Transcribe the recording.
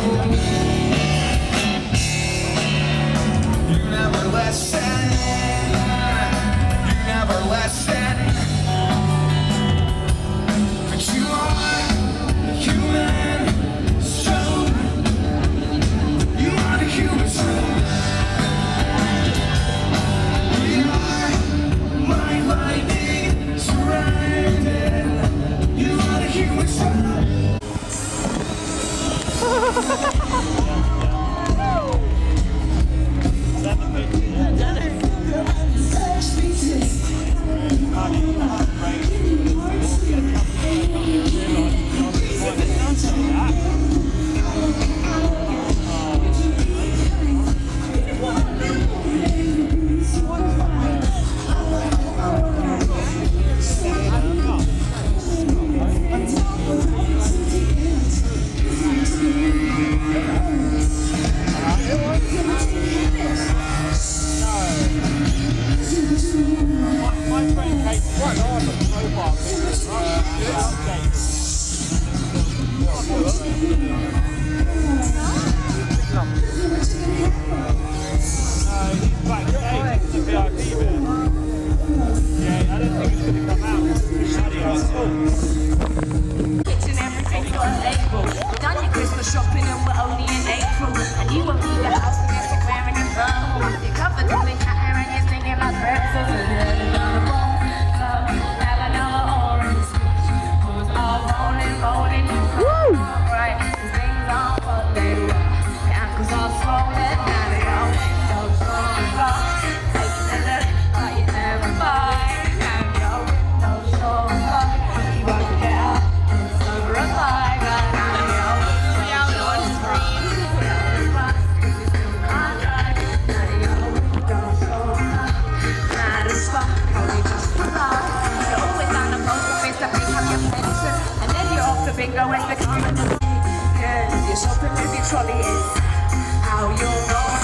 Shopping and we're only in April, and you won't leave the house on Instagram and your phone. You're covered all in cat hair and you're singing like breakfast and you're on the phone. So have another orange, who's all rolling, rolling. Right, cause things aren't what they were. The ankles are swollen, now they all so stronger. Taking a look like you never mind, and your window's stronger. You won't get up, it's over a five. Bingo when the car, yeah, your shopping with your trolley is how you'll know.